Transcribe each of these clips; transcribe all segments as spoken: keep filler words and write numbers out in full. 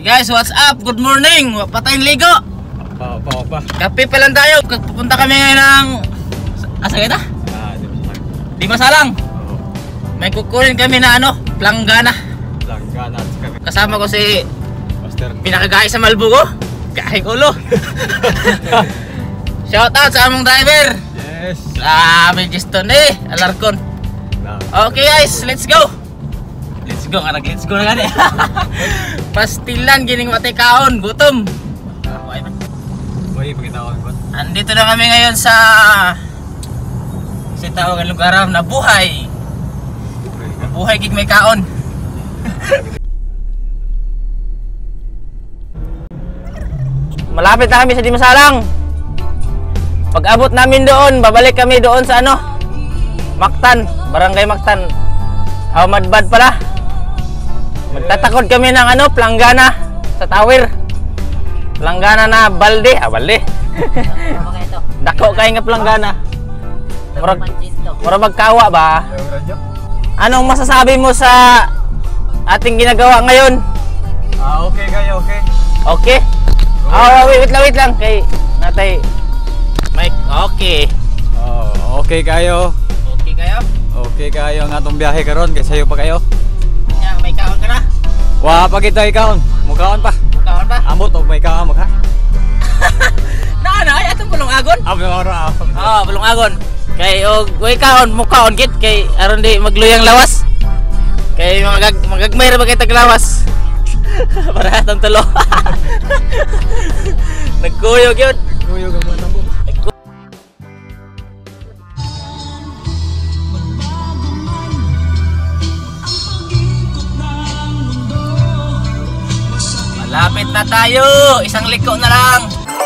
Guys, what's up? Good morning. Patayin ligo. Pa, pa, pa. Kape pa lang tayo. Pupunta kami ngayon ng... Asa kita? Ah, di masalang. Di masalang. Oo. May kukunin kami na ano, planggana. Langgana at kami. Kasama ko si Master. pinakagay sa Malbugo. Gahay ulo. Shout out sa among driver. Yes. Grabe Giston eh. Alarcon. Nah. Okay guys, let's go. Let's go, karag let's go na gani. Pastilan gining watay kaon, gutom. Okay man. Uy, pagkitaon ko. Andito na kami ngayon sa sa tawagan lugar na buhay. Buhay gig may kaon. Malapit na kami sa Dimasalang. Pag abot namin doon, babalik kami doon sa ano? Mactan, Barangay Mactan. How Madbad pala. Magtatakod kami ng ano, planggana sa tower. Planggana na balde, ah balde. Dako kay nga planggana. Murag murag magkawa ba? Anong masasabi mo sa ating ginagawa ngayon? Ah, okay kayo, okay. Okay? Ah, wait, wait lang, wait lang kay natay Mike. Okay. Oh, okay kayo. Okay kayo? Okay kayo ang atong biyahe karon kay sayo pa kayo. Nya, may kaon ka na? Wa pa kita ikaon. Mukaon pa. Kaon pa? Ambot og may kaon magha. Na na ay atong bulong agon. Abi ora. Ah, bulong agon. Kay og way kaon mo kaon git kay aron di magluyang lawas. Kay magag magagmay ra ba kay taglawas. Para atong tulo. Nagkuyog yun. Kuyo gamon ambo. Malapit na tayo. Isang liko na lang.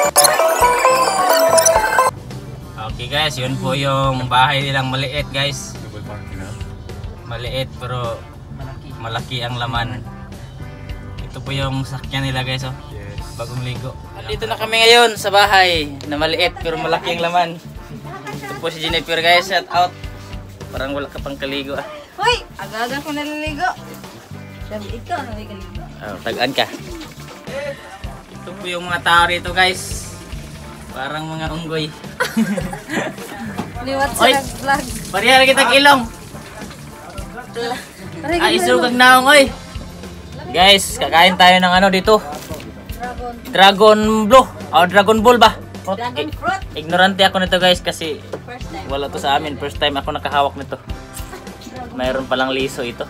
Okay guys, yun po yung bahay nilang maliit guys. Double parking na. Maliit pero malaki, malaki ang laman. Ito po yung sakyan nila guys oh. Yes. Bagong ligo. Dito na kami ngayon sa bahay na maliit pero malaki ang laman. Ito po si Jennifer guys, shout out. Parang wala ka pang kaligo ah. Hoy! Aga-aga ko naliligo. Sabi ikaw na may kaligo. Oh, tagaan ka. Ito po yung mga tao rito guys. Parang mga unggoy. Liwat Oy! sa vlog. Parihara kitang ilong. Ay, isugag naong oy. Guys, kakain tayo ng ano dito. Dragon. Dragon Blue. O Dragon Ball ba? Dragon fruit. Ignorante ako nito guys kasi First time. wala to sa amin. First time ako nakahawak nito. Mayroon palang liso ito.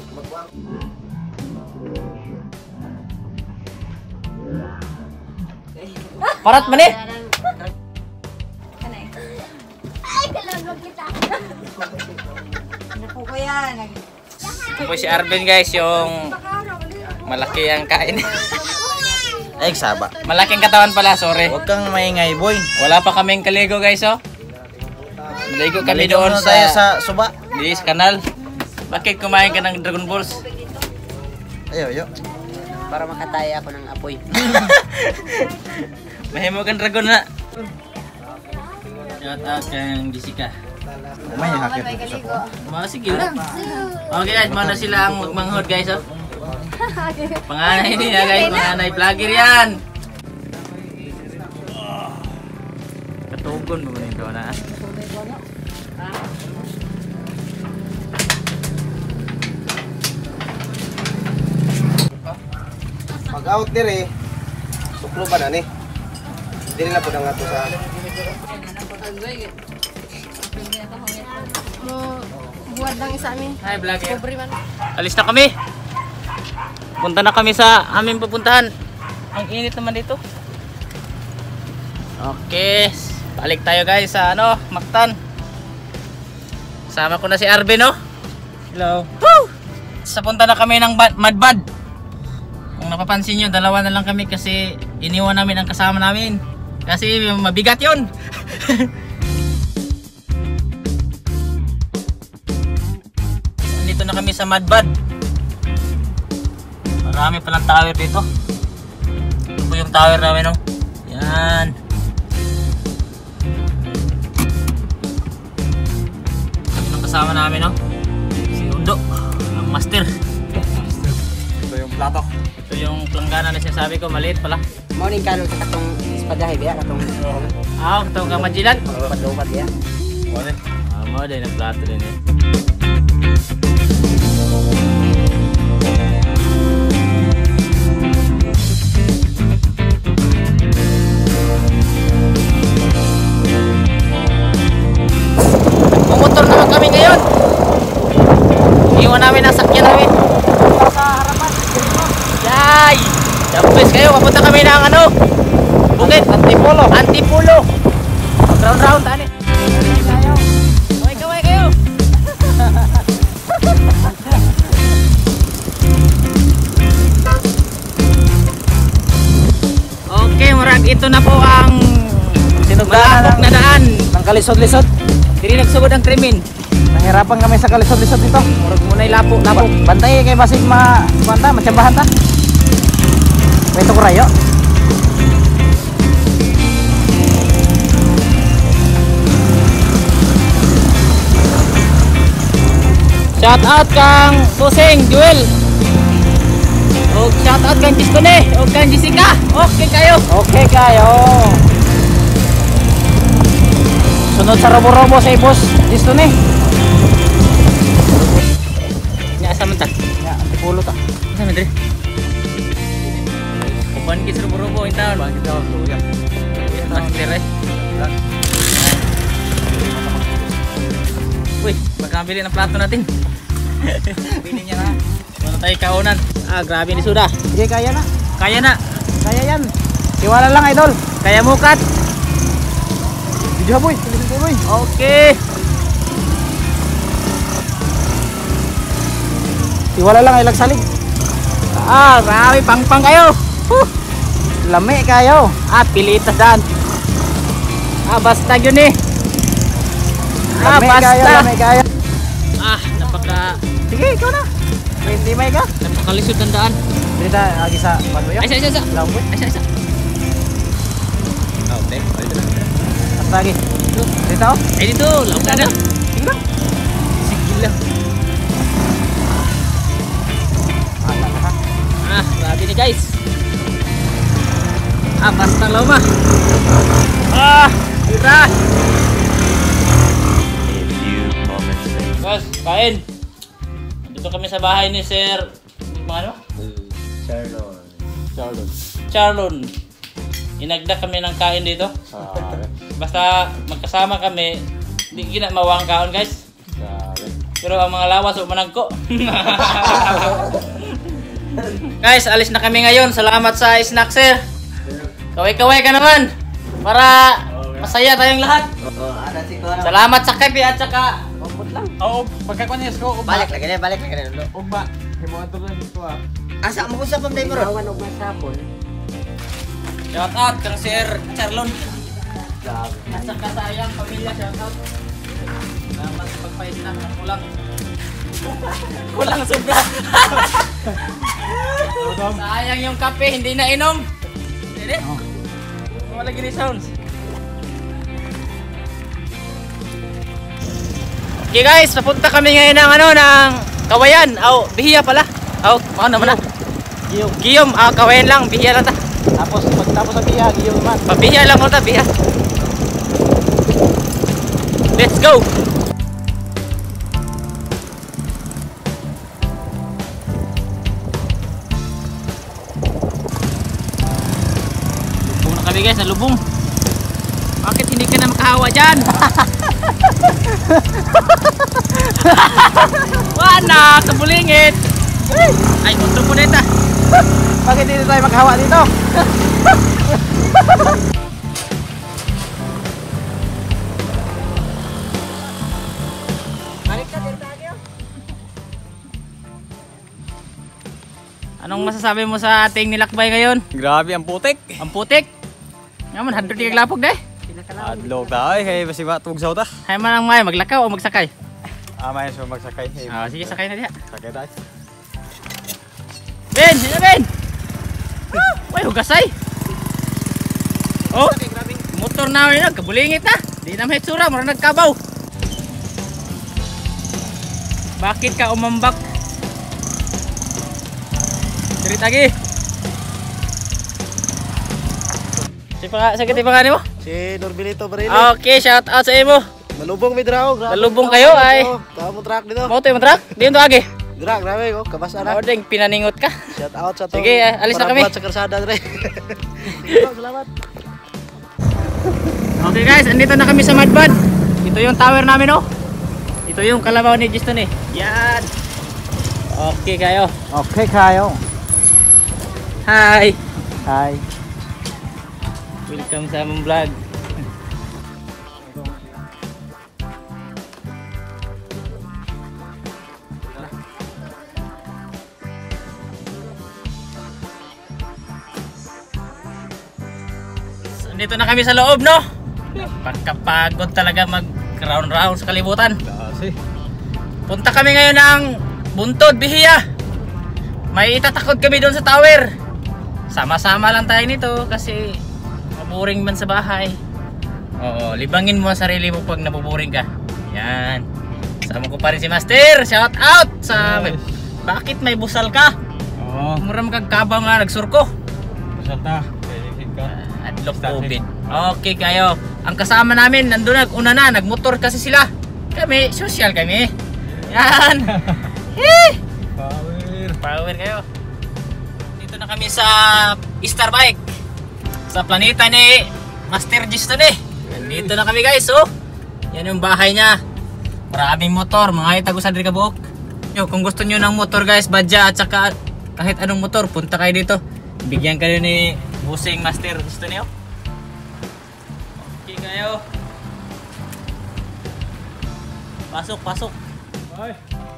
Parat man eh. Kanay. Ay, kalagog kita. Naku ko yan. Ito po si Arvin guys, yung malaki ang kain. Ay, saba. Malaking katawan pala, sorry. Huwag kang maingay, boy. Wala pa kaming kaligo guys oh. Maligo kami Maligo doon muna sa, tayo sa suba. di, sa kanal. Bakit kumain ka ng Dragon Balls? Ayo, yo. Para makataya ako ng apoy. Mahimo kang dragon na. Shout out kang Jessica. May hakit May dito sa kaligo. Mga sige lang. Okay guys, mana sila ang magmanghod guys oh. Panganay nila guys, panganay vlogger yan. Katugon mo ba nito na? Pag out dire, suklo ba na ni? Dili na po na nga to sa... Mo buwan lang isa amin. Hi vlogger. Pobre man. Alis na kami. Punta na kami sa aming pupuntahan. Ang init naman dito. Okay, balik tayo guys sa ano, Mactan. Sama ko na si Arvin no. Hello. Woo! Sa punta na kami ng Madbad. Kung napapansin nyo, dalawa na lang kami kasi iniwan namin ang kasama namin. Kasi mabigat yun. Dito na kami sa Madbad. Marami palang tower dito. Ito po yung tower namin, no? Yan. Ito yung kasama namin, no? Si Undo, ang master. Ito yung plato. Ito yung planggana na sinasabi ko, maliit pala. Morning kanon sa katong espadahe biya katong Ah, ito ang kamajilan. padupat biya. Ano? Ah, mo din ang plato din eh. Pumotor naman kami ngayon. Iwan namin ang sakyan namin. Sa harapan. Yay! Dampes kayo, papunta kami ng ano? Bukit. Antipolo. Antipolo. Round round tani. Kaway kaway kayo. Okay, murag ito na po ang malapok na daan. Nang kalisod-lisod. Diri nagsugod ang krimen. Nahirapan kami sa kalisod-lisod dito. Murag muna'y lapo, lapo. Bantay kay basig ma kuanta matsambahan ta. Pwede ko rayo. Shout out kang Susing Joel. O shout out kang Jiskone. O kang Jessica. Okay kayo. Okay kayo. Sunod sa robo-robo sa ibos. Disto ni. Nya asa man ta? Ya, antipulo ta. Asa man dire? Kuban kis rubo-rubo in town. Bang kita luya. Mas clear eh. Uy, magkabili ng plato natin. Pili niya na. Muna tayo kaunan. Ah, grabe ni Suda. Sige, kaya na. Kaya na. Kaya yan. Tiwala lang, idol. Kaya mukat. Video boy. Video boy. Okay. Tiwala lang, ilag salig. Ah, grabe pang-pang kayo. Huh. Lami kayo. Ah, pilitas dan. Ah, basta yun eh. Ah, Lami kayo, basta. lami kayo. Ah, napaka Sige, ikaw na. May timay ka. napakalisod ng daan. Dito, agi sa Pandoyo. Ay, isa, isa, isa. Lamboy. Ay, isa, isa. Oh, okay. Balik na. At lagi. Dito. Ay, dito. Laog na na. Sige lang. Sige lang. Ala na ha. Ah, grabe ni guys. Ah, basta loma. Ah, tira. Guys, kain. Dito kami sa bahay ni Sir ano? Charlon. Charlon. Charlon. Inagda kami ng kain dito. Sabi. Basta magkasama kami, di gina mawang kaon guys. Sabi. Pero ang mga lawas o managko. Guys, alis na kami ngayon. Salamat sa snack sir. Kaway-kaway ka naman. Para masaya tayong lahat. Salamat sa kape at saka Oo, pagkakuan niya ko. Balik lagi na, balik lagi na. Ugma. Himuan to lang ito ah. Asa mo sa pamday mo ron? Awan og masapon. shout out kang Sir Charlon. At saka sa iyang pamilya, shout out. Salamat sa pagpa-snack ng kulang. Kulang sobra. Sayang yung kape, hindi na inom. Hindi? Wala gini sounds. Okay guys, papunta kami ngayon ng ano, ng Kawayan. Aw, Bihiya pala. Aw, ano naman na? Giyom. Giyom, ah, Kawayan lang, Bihiya lang ta. Tapos pagtapos sa biya, giyom man. Pabihiya lang mo ta, Bihiya. Let's go! Lubong na kami guys, nalubong. Bakit hindi ka na makahawa dyan? Wana, kabulingit! Ay, motor mo na ita. Bakit dito tayo maghawa dito? Balik ka dito tayo. Anong masasabi mo sa ating nilakbay ngayon? Grabe ang putik. Ang putik? Ngayon, hundred yung lapog deh. Adlog tayo. Hey, basi ba tugsaw ta? Hay man ang may, maglakaw o magsakay? Ah, may so magsakay. Hey, Ah, sige, sakay na diha. sakay tayo. Ben, sino Ben? Uy, hugasay. Oh, motor namin na, kabulingit na. Di na may tsura, mura nagkabaw. Bakit ka umambak? Cerit lagi. Si pa sa kiti pangalan mo? Si Norbilito Barili. Okay, shout out sa imo. Malubong mi draw. Malubong kayo ay. Tamo track dito. Mo to yung truck. Di mo agi. Drak grabe ko, kabasa na. Oh, ding pinaningot ka. Shout out sa to. Sige, eh, alis na kami. Para buhat sa karsada dre. Salamat. Okay guys, andito na kami sa Madbad. Ito yung tower namin oh. Ito yung kalabaw ni Justin eh. Yan. Okay kayo. Okay kayo. Hi. Hi. Welcome sa among vlog. So, dito na kami sa loob no. Pagkapagod talaga mag round round sa kalibutan. Kasi. Punta kami ngayon ng Buntod, Bihiya. May itatakod kami doon sa tower. Sama-sama lang tayo nito kasi maburing man sa bahay. Oo, libangin mo ang sarili mo pag nabuburing ka. Yan. Sama ko pa rin si Master. Shout out sa... Yes. Bakit may busal ka? Oo. Muram kagkabang nga nagsurko. Masalta. Kailigid ka. Adlock COVID. Okay kayo. Ang kasama namin, nandun na, una na, nagmotor kasi sila. Kami, social kami. Yan. Eh! Power. Power kayo. Dito na kami sa Star Bike. Sa planeta ni Master Justin eh. Dito na kami guys, oh. Yan yung bahay niya. Maraming motor, mga itagusan rin kabuok. Yo, kung gusto niyo ng motor guys, badya at saka kahit anong motor, punta kayo dito. Bigyan kayo ni Busing Master Justin eh. Oh. Okay kayo. Pasok, pasok. Bye.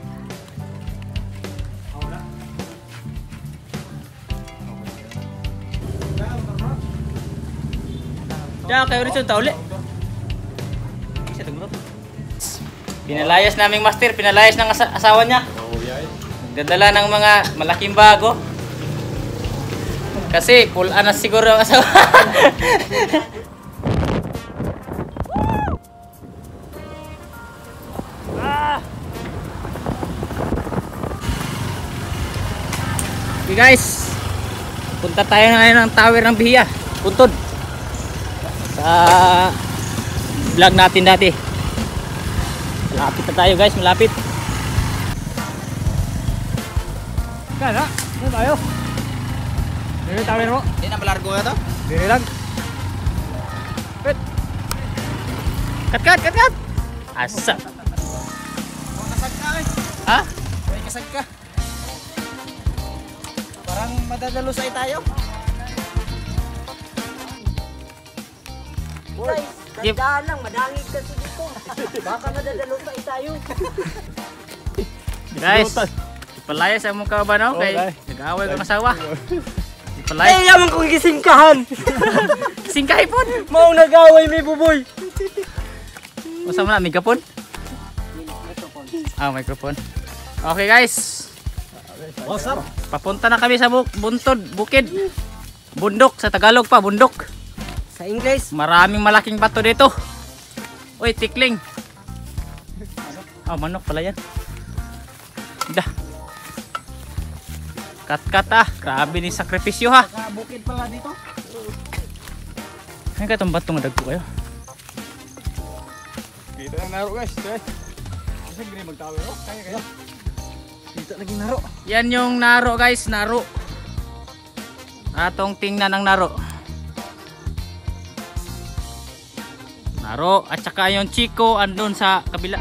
Diyan kayo rin sa tauli. Isa tugro. Pinalayas naming Master, pinalayas ng asa asawa niya. Oh, yay. Nagdadala ng mga malaking bago. Kasi full anas siguro ang asawa. Okay guys, punta tayo na ngayon ng tower ng Bihiya, Buntod. Sa vlog natin dati. Malapit na tayo guys, malapit. Kana, ano tayo? Dito tower mo. Di na malargo na to. Dito lang. Kat kat kat kat. Asa. Kasag ka eh. Ha? May kasag ka. Parang madadalusay tayo. Guys, Yep. tandaan lang, madangig kasi dito. Baka madadalusay tayo. Guys, ipalayas ang mukha ba no? Kay Okay. nag-away ko ng asawa. Ipalayas. yaman kong gisingkahan. Singkahi po. Maong nag-away may buboy. Masa mo na, mikrofon? Ah, microphone. Okay guys. What's up? Papunta na kami sa bu Buntod, Bukid. Bundok, sa Tagalog pa, bundok. Sa English, Maraming malaking bato dito. Uy, tikling. Oh, manok pala yan. Dah. Kat-kat ah. Grabe ni sakripisyo ha. bukid pala dito. Ano ka itong batong dagpo kayo? Kita ng naro guys. Guys. Kasi gini magtawin oh. Kaya kaya. Dito lagi naro. Yan yung naro guys, naro. Atong tingnan ang naro. Naro at saka yung Chico andun sa kabila.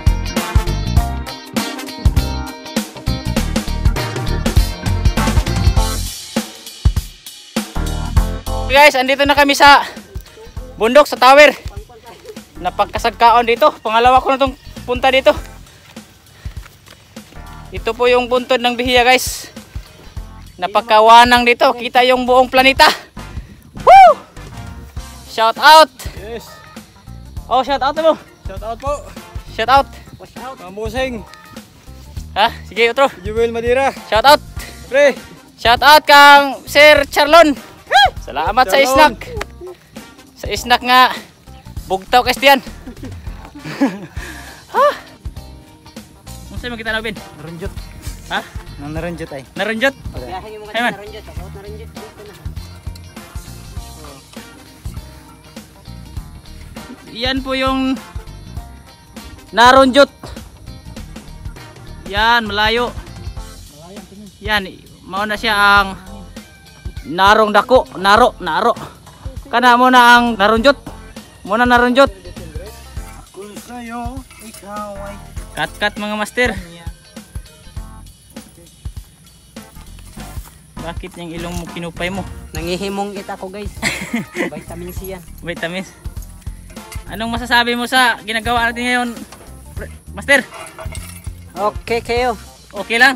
Okay guys, andito na kami sa bundok, sa tower. Napagkasagkaon dito. Pangalawa ko na itong punta dito. Ito po yung buntod ng Bihiya guys. Napakawanang dito. Kita yung buong planeta. Woo! Shout out! Yes. Oh, shout out mo. Shout out po. Shout out. Kamusing. Ha? Sige, otro. Jewel Madira. Shout out. Pre. Shout out kang Sir Charlon. Salamat sa Charlon. snack. Sa snack nga bugtaw Kristian. Ha? Unsa man kita na bin? Runjot. Ha? Nang naranjot ay. Naranjot. Biyahe mo Hey, man. kasi naranjot. Ako naranjot dito na. Yan po yung naranjot. Yan, malayo. Yan, mao na siya ang narong dako, naro, naro. Kana mo na ang naranjot. Muna naranjot. Kung sa'yo, ikaw ay Kat-kat mga master. Bakit yung ilong mo kinupay mo? Nangihimong kita ko guys. Vitamin C yan. Vitamins. Anong masasabi mo sa ginagawa natin ngayon, pre- master? Okay kayo. Okay lang?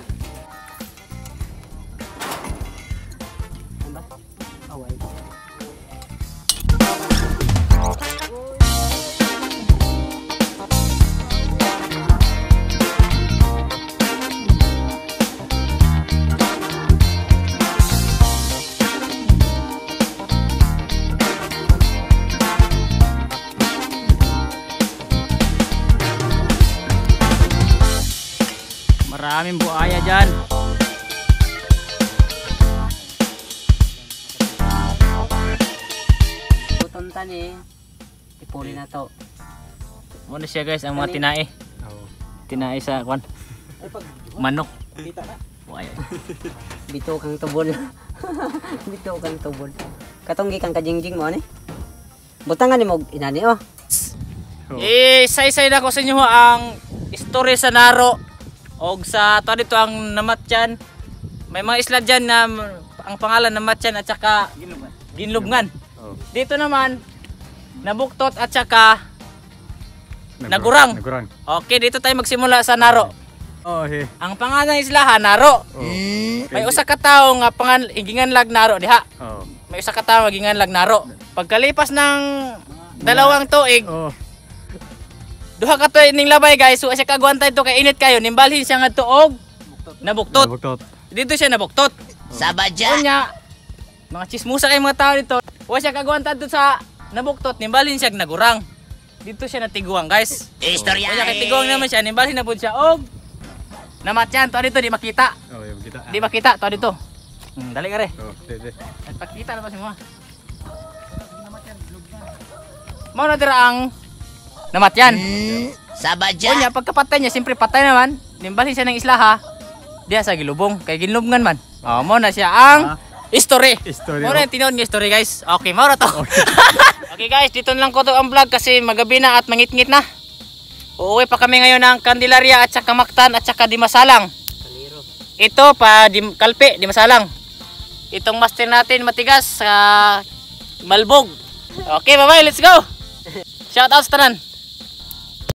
Away. Maraming buaya dyan. Tutuntan eh. Ipuli na to. Muna siya guys, ang mga tinae. Oo. Tinae sa kwan. Manok. kita na. Buaya. Bito kang tubol. Bito kang tubol. Katong gikan ka jingjing mo ani. Butangan ni mo inani oh. Eh, say-say na ko sa inyo ang story sa Naro. Og sa to dito ang Namatyan. May mga isla dyan na ang pangalan Namatyan at saka Ginlubngan. Oo. Dito naman Nabuktot at saka Nagurang. Nagurang. Okay, dito tayo magsimula sa Naro. Oh, he. Ang pangalan ng islahan Naro. Oh. May usa ka tawo nga pangan igingan lag Naro diha. Oh. May usa ka tawo nga igingan lag Naro. Pagkalipas ng dalawang tuig, Oh. duha ka tuig ning labay guys, so siya kagwantay to kay init kayo, nimbalhin siya nga tuog nabuktot. Nabuktot. Dito siya nabuktot. Sabadya. Unya, mga chismusa kay mga tao dito. Wa siya kagwantay to sa nabuktot, nimbalhin siya nagurang. Dito siya natiguang guys. Istorya. Unya kay tiguang naman siya, nimbalhin na pud siya og Namatyan to dito di makita. Oh, yung kita. Di makita to dito. Hmm, dali ka re. Oh, dede. Nagpakita na ba si mo? Mao na dira ang Namatyan. Sabadya. Unya pagkapatay niya, siyempre patay naman. Nimbalhin siya ng islaha. Diya sa gilubong, kay ginlubngan man. Oh, mo na siya ang history. History. Mo na yung tinuod nga history guys. Okay, mo na to. Okay guys, dito na lang ko to ang vlog kasi magabi na at mangit-ngit na. Uuwi pa kami ngayon ng Candelaria at saka Mactan at saka Dimasalang. Ito pa Dim Kalpe, Dimasalang. Itong master natin matigas sa Malbog. Okay, bye-bye, let's go. Shout out sa tanan.